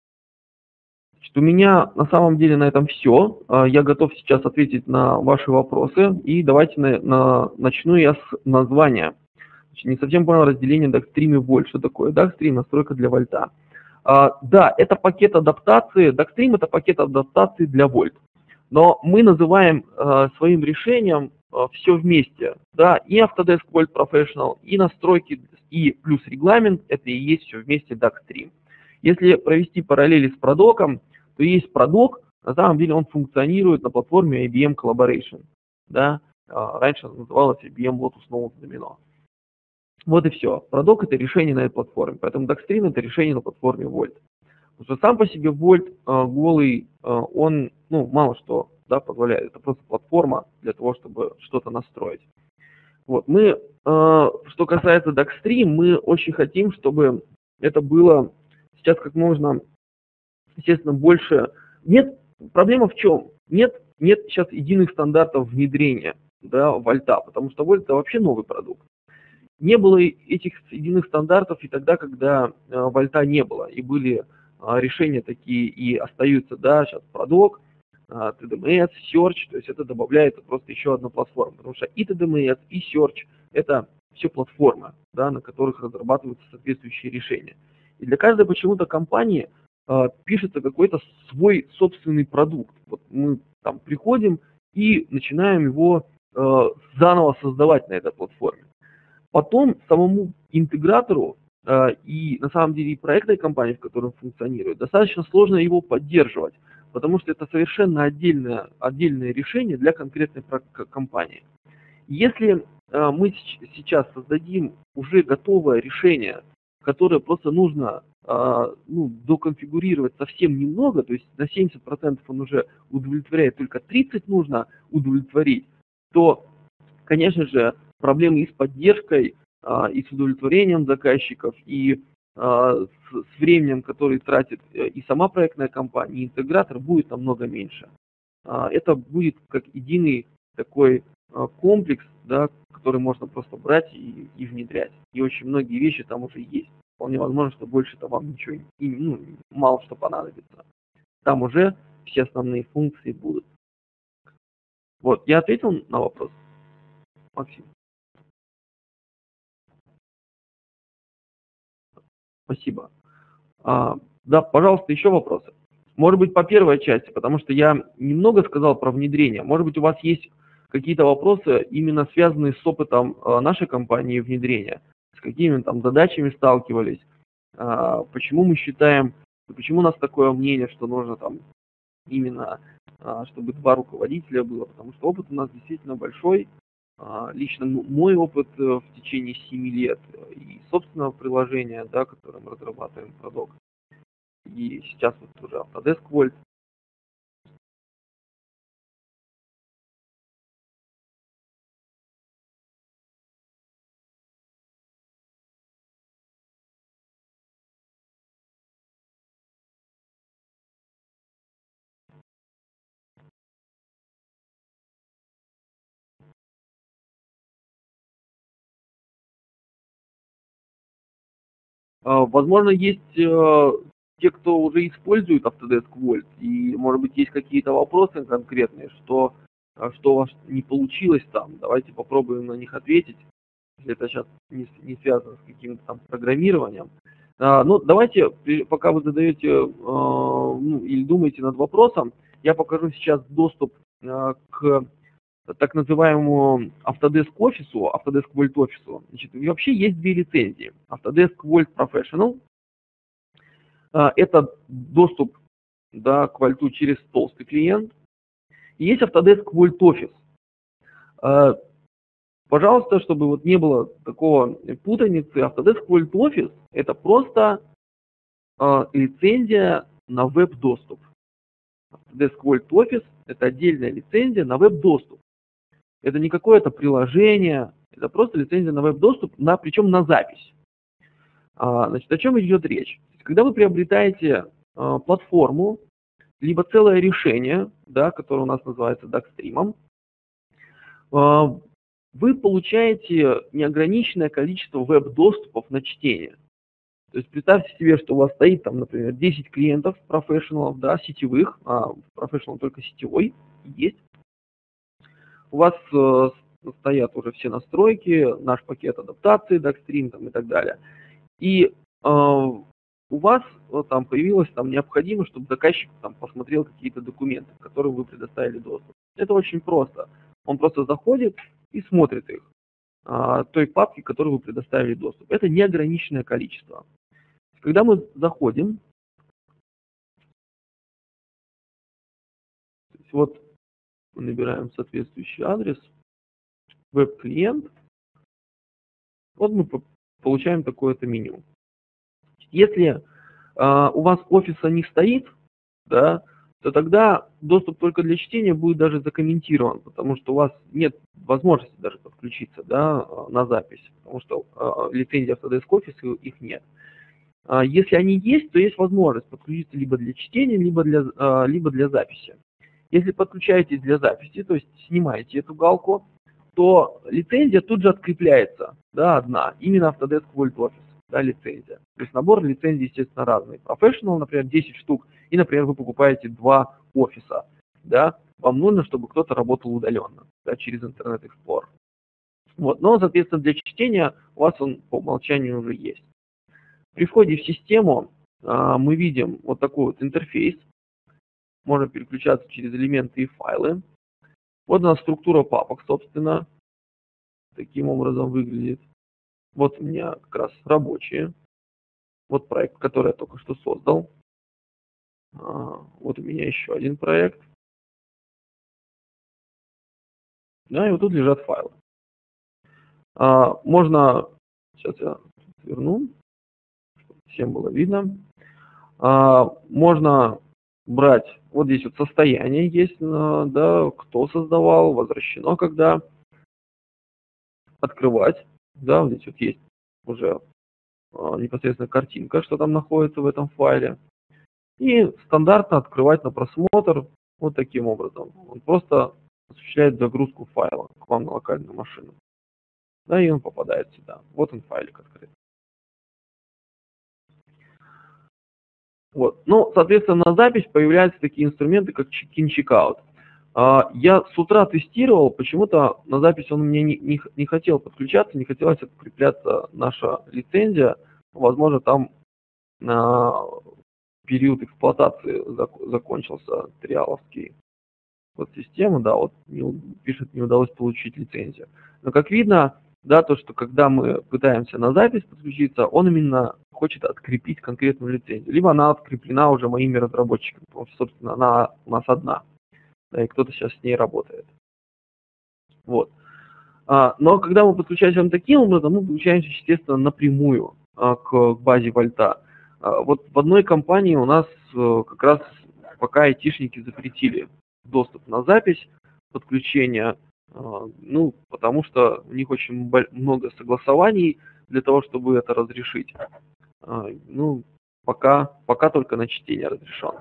Speaker 1: значит, у меня на самом деле на этом все. А, я готов сейчас ответить на ваши вопросы. И давайте на, на, начну я с названия. Значит, не совсем понял разделение Dagstream и Volt. Что такое Dagstream? Настройка для Volt. А, да, это пакет адаптации. Dagstream — это пакет адаптации для Volt. Но мы называем а, своим решением а, все вместе. Да, и Autodesk Volt Professional, и настройки, и плюс регламент — это и есть все вместе Dagstream. Если провести параллели с продоком, то есть продок, на самом деле он функционирует на платформе ай би эм Collaboration. Да? Раньше называлась ай би эм Lotus Notes Domino. Вот и все. Продок — это решение на этой платформе, поэтому Dagstream — это решение на платформе Volt. Потому что сам по себе Volt голый, он ну, мало что да, позволяет. Это просто платформа для того, чтобы что-то настроить. Вот. Мы, что касается Dagstream, мы очень хотим, чтобы это было сейчас как можно, естественно, больше. Нет, проблема в чем? Нет, нет сейчас единых стандартов внедрения, да, Вольта, потому что Volt — это вообще новый продукт. Не было этих единых стандартов и тогда, когда Вольта не было, и были решения такие и остаются, да, сейчас продок, ти ди эм эс, Search, то есть это добавляется просто еще одна платформа, потому что и ти ди эм эс, и Search — это все платформы, да, на которых разрабатываются соответствующие решения. И для каждой почему-то компании э, пишется какой-то свой собственный продукт. Вот мы там приходим и начинаем его э, заново создавать на этой платформе. Потом самому интегратору э, и на самом деле и проектной компании, в которой он функционирует, достаточно сложно его поддерживать, потому что это совершенно отдельное, отдельное решение для конкретной компании. Если э, мы сейчас создадим уже готовое решение, которое просто нужно э, ну, доконфигурировать совсем немного, то есть на семьдесят процентов он уже удовлетворяет, только тридцать процентов нужно удовлетворить, то, конечно же, проблемы и с поддержкой, э, и с удовлетворением заказчиков, и э, с, с временем, которое тратит и сама проектная компания, и интегратор, будет намного меньше. Э, это будет как единый такой комплекс, да, который можно просто брать и, и внедрять. И очень многие вещи там уже есть. Вполне возможно, что больше-то вам ничего и, ну, мало что понадобится. Там уже все основные функции будут. Вот, я ответил на вопрос, Максим? Спасибо. А, да, пожалуйста, еще вопросы. Может быть, по первой части, потому что я немного сказал про внедрение. Может быть, у вас есть какие-то вопросы, именно связанные с опытом нашей компании внедрения, с какими там задачами сталкивались, почему мы считаем, почему у нас такое мнение, что нужно там именно, чтобы два руководителя было, потому что опыт у нас действительно большой, лично мой опыт в течение семи лет и собственного приложения, да, которое мы разрабатываем, продукт, и сейчас вот уже Autodesk Volt. Возможно, есть те, кто уже использует Autodesk Volt, и, может быть, есть какие-то вопросы конкретные, что, что у вас не получилось там. Давайте попробуем на них ответить, если это сейчас не, не связано с каким-то там программированием. Ну, давайте, пока вы задаете ну, или думаете над вопросом, я покажу сейчас доступ к так называемому Autodesk офису, Autodesk Vault офису, значит, вообще есть две лицензии. Autodesk Vault Professional – это доступ, да, к Vault через толстый клиент. И есть Autodesk Vault Office. Пожалуйста, чтобы вот не было такого путаницы, Autodesk Vault Office – это просто э, лицензия на веб-доступ. Autodesk Vault Office – это отдельная лицензия на веб-доступ. Это не какое-то приложение, это просто лицензия на веб-доступ, на, причем на запись. А, значит, о чем идет речь? Когда вы приобретаете а, платформу, либо целое решение, да, которое у нас называется DuckStream, а, вы получаете неограниченное количество веб-доступов на чтение. То есть представьте себе, что у вас стоит там, например, десять клиентов, профессионалов, да, сетевых, а профессионал только сетевой есть. У вас э, стоят уже все настройки, наш пакет адаптации, DuckStream там, и так далее. И э, у вас вот, там появилось там, необходимо, чтобы заказчик там, посмотрел какие-то документы, которым вы предоставили доступ. Это очень просто. Он просто заходит и смотрит их, а, той папки, которой вы предоставили доступ. Это неограниченное количество. Когда мы заходим, то есть вот мы набираем соответствующий адрес, веб-клиент, вот мы получаем такое-то меню. Если а, у вас офиса не стоит, да, то тогда доступ только для чтения будет даже закомментирован, потому что у вас нет возможности даже подключиться, да, на запись, потому что а, лицензии Autodesk Office их нет. А, если они есть, то есть возможность подключиться либо для чтения, либо для, а, либо для записи. Если подключаетесь для записи, то есть снимаете эту галку, то лицензия тут же открепляется, да, одна, именно Autodesk Vault Office. Да, лицензия. То есть набор лицензий, естественно, разный. Professional, например, десять штук, и, например, вы покупаете два офиса. Да, вам нужно, чтобы кто-то работал удаленно, да, через Internet Explorer. Вот. Но, соответственно, для чтения у вас он по умолчанию уже есть. При входе в систему а, мы видим вот такой вот интерфейс. Можно переключаться через элементы и файлы. Вот у нас структура папок, собственно. Таким образом выглядит. Вот у меня как раз рабочие. Вот проект, который я только что создал. Вот у меня еще один проект. Да, и вот тут лежат файлы. Можно, сейчас я сверну, чтобы всем было видно. Можно брать, вот здесь вот состояние есть, да, кто создавал, возвращено когда. Открывать, да, вот здесь вот есть уже непосредственно картинка, что там находится в этом файле. И стандартно открывать на просмотр вот таким образом. Он просто осуществляет загрузку файла к вам на локальную машину. Да, и он попадает сюда. Вот он файлик открыт. Вот. Ну, соответственно, на запись появляются такие инструменты, как check-in, check-out. Я с утра тестировал, почему-то на запись он мне не, не, не хотел подключаться, не хотелось открепляться наша лицензия. Возможно, там на период эксплуатации закончился триаловский вот система, да, вот не, пишет, не удалось получить лицензию. Но как видно, да, то, что когда мы пытаемся на запись подключиться, он именно хочет открепить конкретную лицензию. Либо она откреплена уже моими разработчиками, потому что, собственно, она у нас одна. Да, и кто-то сейчас с ней работает. Вот. А, но когда мы подключаемся таким образом, мы подключаемся, естественно, напрямую а, к базе Вольта. А, вот в одной компании у нас а, как раз пока айтишники запретили доступ на запись, подключение, а, ну, потому что у них очень много согласований для того, чтобы это разрешить. А, ну, пока, пока только на чтение разрешен.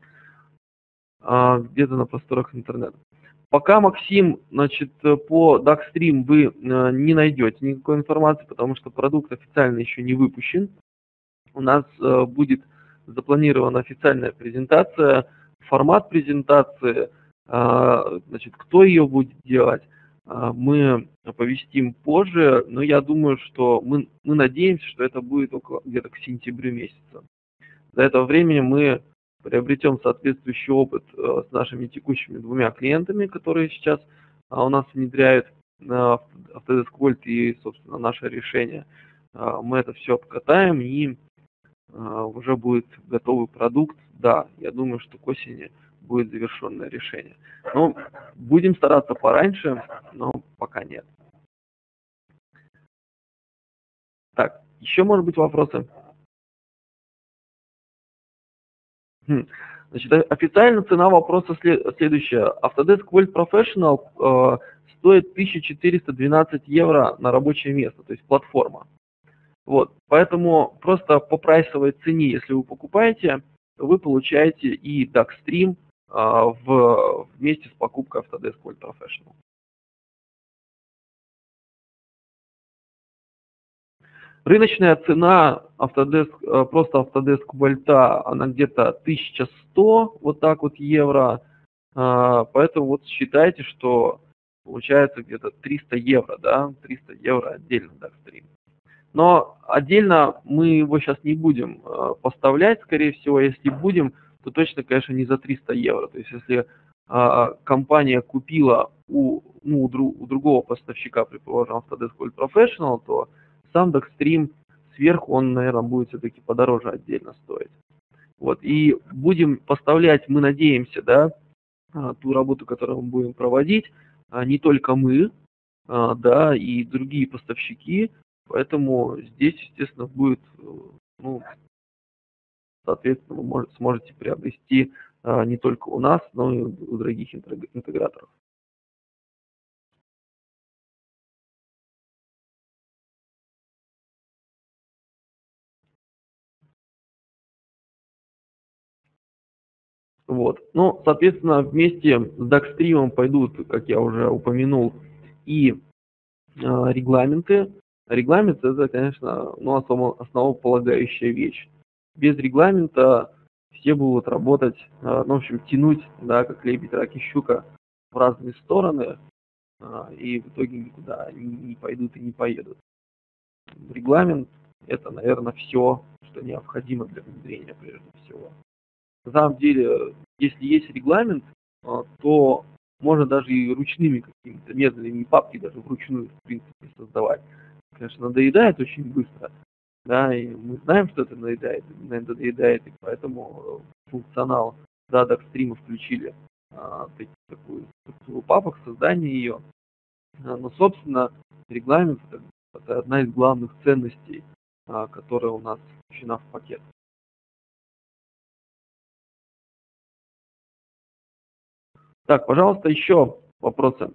Speaker 1: Где-то на просторах интернета. Пока, Максим, значит, по DuckStream вы не найдете никакой информации, потому что продукт официально еще не выпущен. У нас будет запланирована официальная презентация, формат презентации, значит, кто ее будет делать, мы оповестим позже, но я думаю, что мы, мы надеемся, что это будет около где-то к сентябрю месяца. До этого времени мы приобретем соответствующий опыт с нашими текущими двумя клиентами, которые сейчас а у нас внедряют а, Autodesk Volt и, собственно, наше решение. А, Мы это все обкатаем, и а, уже будет готовый продукт. Да, я думаю, что к осени будет завершенное решение. Но будем стараться пораньше, но пока нет. Так, еще, может быть, вопросы? Хм. Значит, о- официально цена вопроса след- следующая. Autodesk Volt Professional э, стоит тысяча четыреста двенадцать евро на рабочее место, то есть платформа. Вот, поэтому просто по прайсовой цене, если вы покупаете, вы получаете и DuckStream а, в, вместе с покупкой Autodesk Volt Professional. Рыночная цена Autodesk, э, просто Autodesk Volt, она где-то тысяча сто, вот так вот, евро. А, Поэтому вот считайте, что получается где-то триста евро, да, триста евро отдельно DuckStream. Но отдельно мы его сейчас не будем э, поставлять, скорее всего, если будем, то точно, конечно, не за триста евро. То есть если а, компания купила у, ну, у, дру- у другого поставщика, предположим, Autodesk Volt Professional, то сам DuckStream сверху, он, наверное, будет все-таки подороже отдельно стоить. Вот. И будем поставлять, мы надеемся, да, а, ту работу, которую мы будем проводить, а, не только мы, а, да, и другие поставщики, поэтому здесь, естественно, будет, э, ну, соответственно, вы мож- сможете приобрести а, не только у нас, но и у у других интег- интеграторов. Вот. Ну, соответственно, вместе с DuckStream пойдут, как я уже упомянул, и а, регламенты. Регламент это, конечно, ну, осново- основополагающая вещь. Без регламента все будут работать, а, ну, в общем, тянуть, да, как лебедь, рак и щука в разные стороны, а, и в итоге никуда не, не пойдут и не поедут. Регламент это, наверное, все, что необходимо для внедрения прежде всего. На самом деле, если есть регламент, а, то можно даже и ручными какими-то методами, папки даже вручную, в принципе, создавать. Конечно, надоедает очень быстро, да, и мы знаем, что это надоедает, надоедает, и поэтому э, функционал да, DuckStream включили а, таки- такую структуру папок, создание ее. А, Но, собственно, регламент это, это одна из главных ценностей, а, которая у нас включена в пакет. Так, пожалуйста, еще вопросы.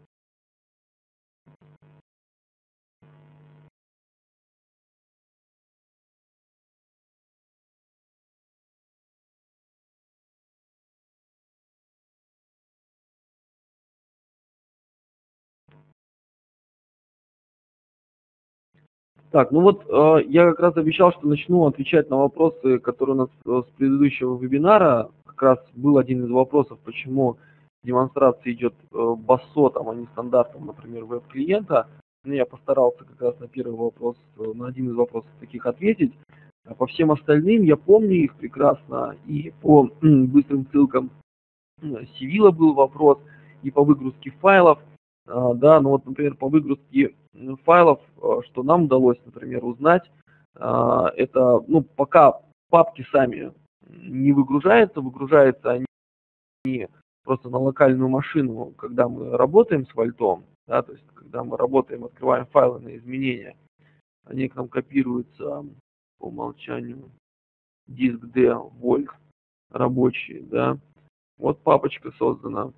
Speaker 1: Так, ну вот э, я как раз обещал, что начну отвечать на вопросы, которые у нас э, с предыдущего вебинара. Как раз был один из вопросов, почему демонстрация идет э, бассотом, а не стандартом, например, веб-клиента. Ну, я постарался как раз на первый вопрос, э, на один из вопросов таких ответить. А по всем остальным я помню их прекрасно, и по м, быстрым ссылкам Сивила был вопрос, и по выгрузке файлов. А, Да, ну вот, например, по выгрузке м, файлов, а, что нам удалось, например, узнать, а, это, ну, пока папки сами не выгружаются, выгружаются они просто на локальную машину, когда мы работаем с вольтом, да, то есть когда мы работаем, открываем файлы на изменения, они к нам копируются по умолчанию диск D, вольт рабочий, да. Вот папочка создана.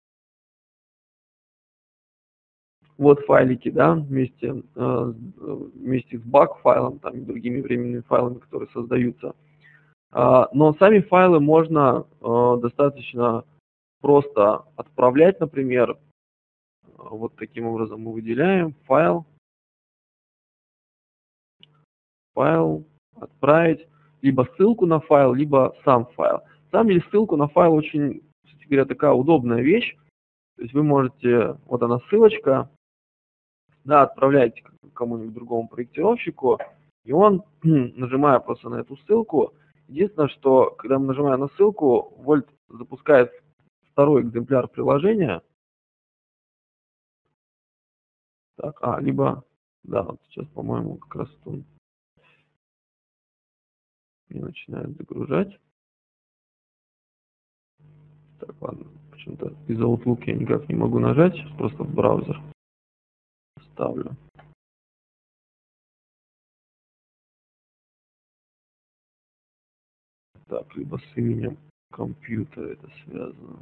Speaker 1: Вот файлики, да, вместе, э, вместе с баг-файлом там, и другими временными файлами, которые создаются. А, Но сами файлы можно э, достаточно просто отправлять, например, вот таким образом мы выделяем файл, файл, отправить, либо ссылку на файл, либо сам файл. На самом деле ссылку на файл очень, кстати говоря, такая удобная вещь. То есть вы можете, вот она ссылочка, да, отправляете кому-нибудь другому проектировщику, и он, нажимая просто на эту ссылку, единственное, что когда мы нажимаем на ссылку, Volt запускает второй экземпляр приложения, Так, а, либо, да, вот сейчас, по-моему, как раз он не начинает загружать. Так, ладно, почему-то из Outlook я никак не могу нажать, сейчас просто в браузер ставлю. Так, либо с именем компьютера это связано.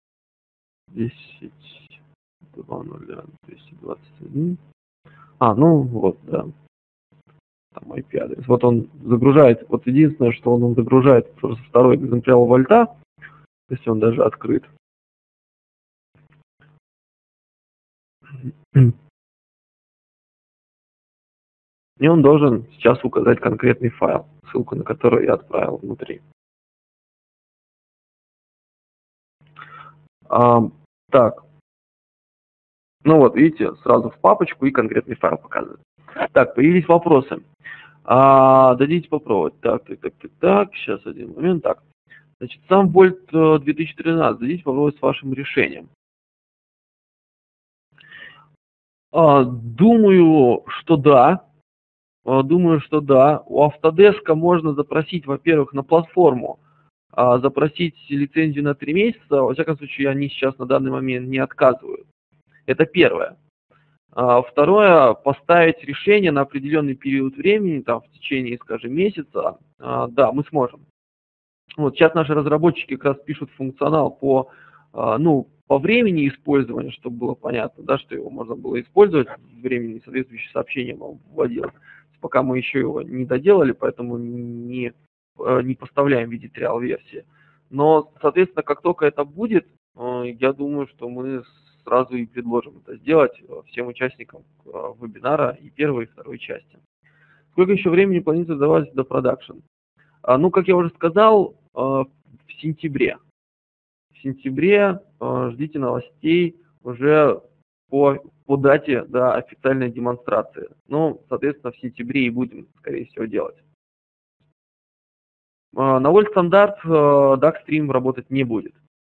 Speaker 1: десять два ноль двести двадцать один. А, ну вот, да. Там ай пи адрес. Вот он загружает. Вот единственное, что он, он загружает просто второй экземпляр вольта, то есть он даже открыт. И он должен сейчас указать конкретный файл, ссылку на который я отправил внутри. А, так. Ну вот, видите, сразу в папочку и конкретный файл показывает. Так, появились вопросы. А, дадите попробовать. Так, так, так, так, так. Сейчас один момент. Так. Значит, сам Вольт две тысячи тринадцать. Дадите попробовать с вашим решением. А, думаю, что да. А, думаю, что да. У Autodesk можно запросить, во-первых, на платформу, а, запросить лицензию на три месяца. Во всяком случае, они сейчас на данный момент не отказывают. Это первое. А, второе, поставить решение на определенный период времени, там, в течение, скажем, месяца, а, да, мы сможем. Вот сейчас наши разработчики как раз пишут функционал по, а, ну, по времени использования, чтобы было понятно, да, что его можно было использовать, времени соответствующее сообщение вам вводилось. Пока мы еще его не доделали, поэтому не, не поставляем в виде триал-версии. Но, соответственно, как только это будет, я думаю, что мы сразу и предложим это сделать всем участникам вебинара и первой, и второй части. Сколько еще времени планируется давать до продакшн? Ну, как я уже сказал, в сентябре. В сентябре ждите новостей уже по, по дате, да, официальной демонстрации. Ну, соответственно, в сентябре и будем, скорее всего, делать. На Volt стандарт DuckStream работать не будет.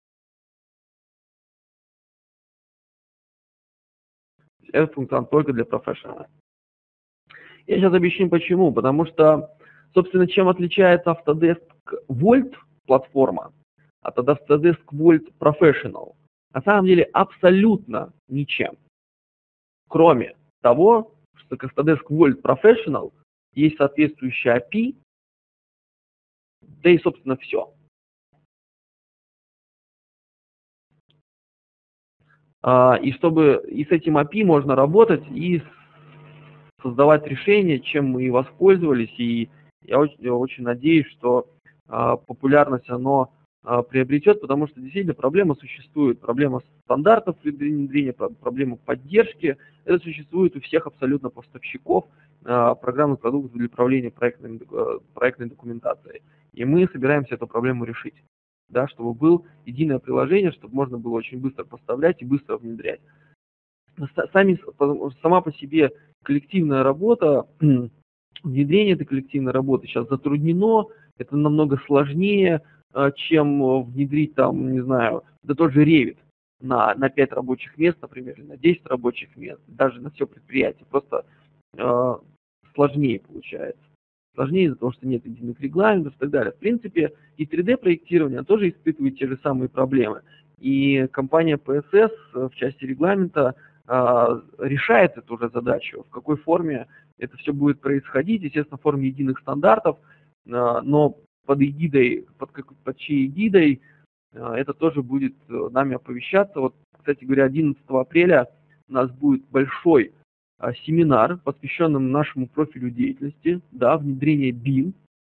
Speaker 1: Это функционал только для профессионалов. Я сейчас объясню почему. Потому что, собственно, чем отличается Autodesk Volt платформа от Autodesk Volt Professional? На самом деле абсолютно ничем. Кроме того, что к Autodesk Volt Professional есть соответствующий эй пи ай, да и, собственно, все. И чтобы и с этим эй пи ай можно работать и создавать решения, чем мы и воспользовались. И я очень, я очень надеюсь, что а, популярность оно а, приобретет, потому что действительно проблема существует. Проблема стандартов внедрения, проблема поддержки. Это существует у всех абсолютно поставщиков а, программных продуктов для управления проектной, проектной документацией. И мы собираемся эту проблему решить. Да, чтобы было единое приложение, чтобы можно было очень быстро поставлять и быстро внедрять. Сами, сама по себе коллективная работа, внедрение этой коллективной работы сейчас затруднено, это намного сложнее, чем внедрить там, не знаю, да тот же Revit на, на пять рабочих мест, например, или на десять рабочих мест, даже на все предприятие, просто э, сложнее получается. Сложнее из-за того, что нет единых регламентов и так далее. В принципе, и три дэ-проектирование тоже испытывает те же самые проблемы. И компания пи эс эс в части регламента а, решает эту же задачу. В какой форме это все будет происходить, естественно, в форме единых стандартов, а, но под эгидой, под, под чьей эгидой а, это тоже будет нами оповещаться. Вот, кстати говоря, одиннадцатого апреля у нас будет большой семинар, посвященный нашему профилю деятельности, да, внедрение бим.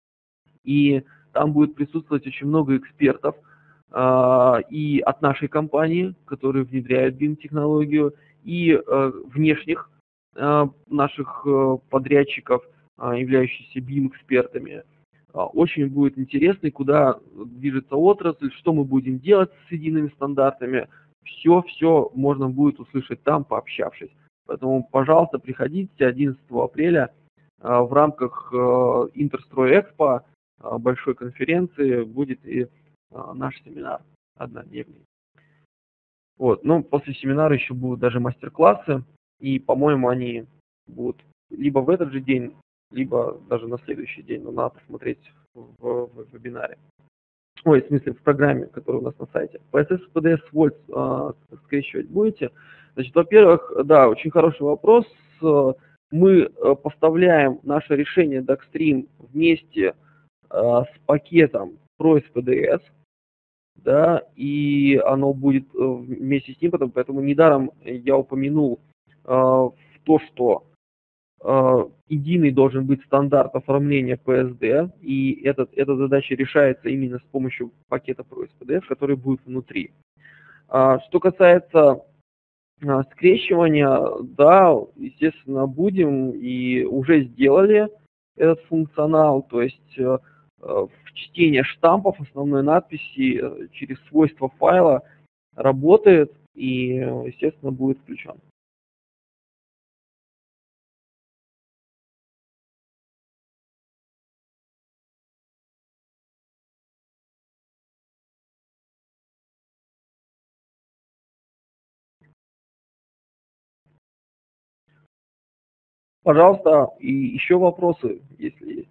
Speaker 1: И там будет присутствовать очень много экспертов э, и от нашей компании, которые внедряют бим-технологию, и э, внешних э, наших э, подрядчиков, э, являющихся бим-экспертами. Э, очень будет интересно, куда движется отрасль, что мы будем делать с едиными стандартами. Все-все можно будет услышать там, пообщавшись. Поэтому, пожалуйста, приходите одиннадцатого апреля в рамках Интерстрой Экспо, большой конференции, будет и наш семинар однодневный. Вот. Ну, после семинара еще будут даже мастер-классы. И, по-моему, они будут либо в этот же день, либо даже на следующий день, но надо посмотреть в, в, в вебинаре. Ой, в смысле, в программе, которая у нас на сайте. По эс эс пи ди эс Volt а, скрещивать будете? Значит, во-первых, да, очень хороший вопрос. Мы поставляем наше решение DocStream вместе а, с пакетом про эс пи ди эс, да, и оно будет вместе с ним, поэтому недаром я упомянул а, в то, что Uh, единый должен быть стандарт оформления пи эс ди, и этот, эта задача решается именно с помощью пакета про эс пи ди эс, который будет внутри. Uh, что касается uh, скрещивания, да, естественно, будем и уже сделали этот функционал, то есть uh, uh, чтение штампов основной надписи uh, через свойства файла работает и, естественно, будет включен. Пожалуйста, и еще вопросы, если есть.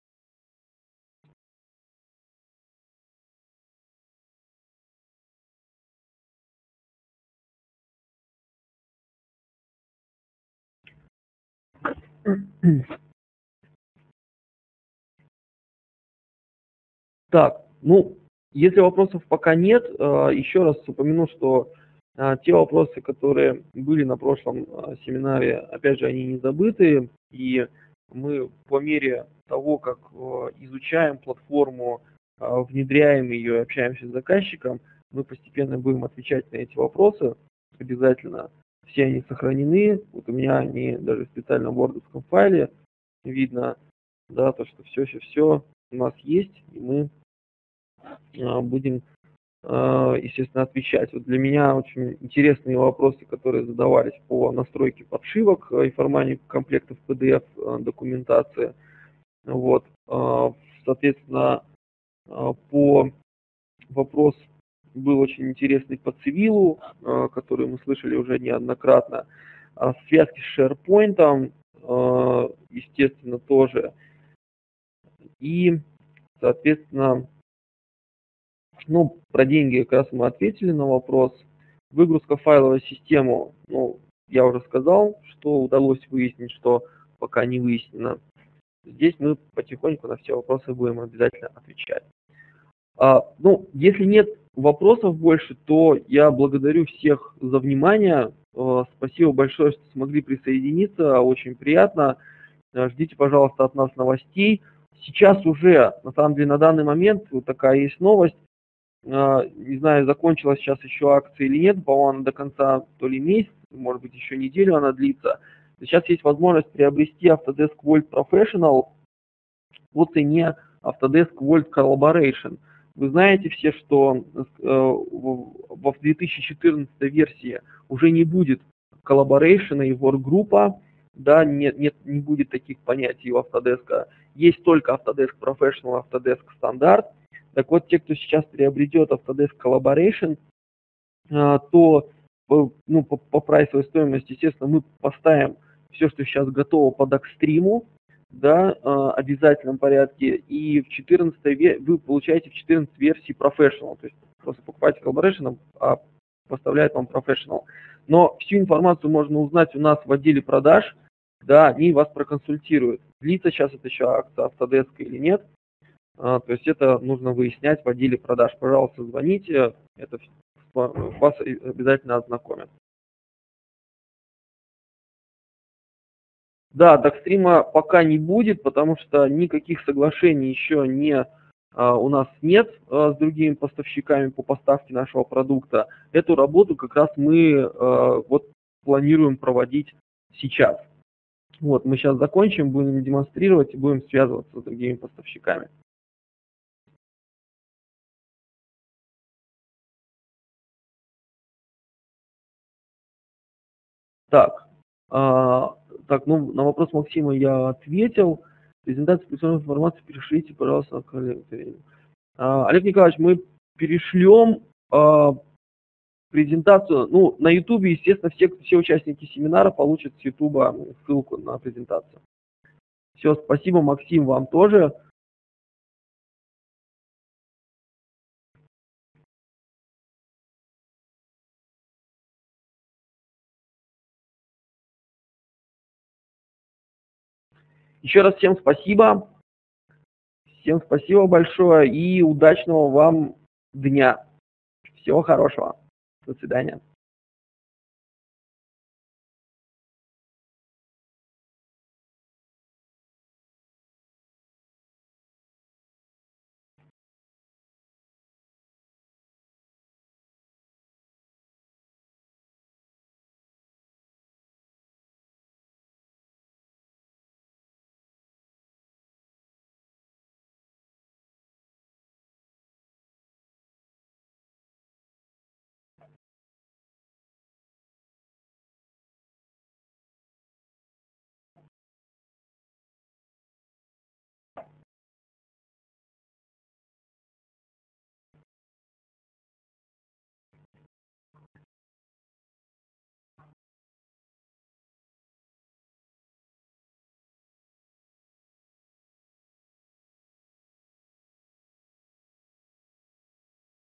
Speaker 1: Так, ну, если вопросов пока нет, еще раз упомяну, что те вопросы, которые были на прошлом семинаре, опять же, они не забыты, и мы по мере того, как изучаем платформу, внедряем ее, общаемся с заказчиком, мы постепенно будем отвечать на эти вопросы обязательно. Все они сохранены, вот у меня они даже в специальном вордовском файле видно, да, то, что все-все-все у нас есть, и мы будем, естественно, отвечать. Вот для меня очень интересные вопросы, которые задавались по настройке подшивок и формате комплектов пи ди эф документации. Вот. Соответственно, по вопрос был очень интересный по цивилу, который мы слышали уже неоднократно. Связки с SharePoint, естественно, тоже. И, соответственно, ну, про деньги как раз мы ответили на вопрос. Выгрузка в файловую систему, ну, я уже сказал, что удалось выяснить, что пока не выяснено. Здесь мы потихоньку на все вопросы будем обязательно отвечать. А, ну, если нет вопросов больше, то я благодарю всех за внимание. Спасибо большое, что смогли присоединиться, очень приятно. Ждите, пожалуйста, от нас новостей. Сейчас уже, на самом деле, на данный момент вот такая есть новость. Не знаю, закончилась сейчас еще акция или нет, по-моему, до конца то ли месяц, может быть, еще неделю она длится. Сейчас есть возможность приобрести Autodesk Volt Professional по цене Autodesk Volt Collaboration. Вы знаете все, что в две тысячи четырнадцатой версии уже не будет Collaboration и Workgroup, да, нет, нет, не будет таких понятий у Autodesk. Есть только Autodesk Professional, Autodesk Standard. Так вот, те, кто сейчас приобретет Autodesk Collaboration, то ну, по, по прайсовой стоимости, естественно, мы поставим все, что сейчас готово по DocStream, да, обязательном порядке, и в четырнадцатой вы получаете в четырнадцатой версии Professional, то есть просто покупаете Collaboration, а поставляет вам Professional. Но всю информацию можно узнать у нас в отделе продаж, да, они вас проконсультируют, длится сейчас это еще акция Autodesk или нет. То есть это нужно выяснять в отделе продаж. Пожалуйста, звоните, это вас обязательно ознакомят. Да, DocStream пока не будет, потому что никаких соглашений еще не, у нас нет с другими поставщиками по поставке нашего продукта. Эту работу как раз мы вот планируем проводить сейчас. Вот, мы сейчас закончим, будем демонстрировать и будем связываться с другими поставщиками. Так, а, так, ну, на вопрос Максима я ответил. Презентацию персональной информации перешлите, пожалуйста, коллеге. А, Олег Николаевич, мы перешлем, а, презентацию, ну, на YouTube, естественно, все, все участники семинара получат с YouTube ссылку на презентацию. Все, спасибо, Максим, вам тоже. Еще раз всем спасибо. Всем спасибо большое и удачного вам дня. Всего хорошего. До свидания.